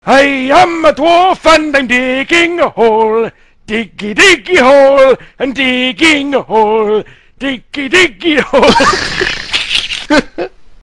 I am a dwarf and I'm digging a hole. Diggy diggy hole and digging a hole. Diggy diggy hole.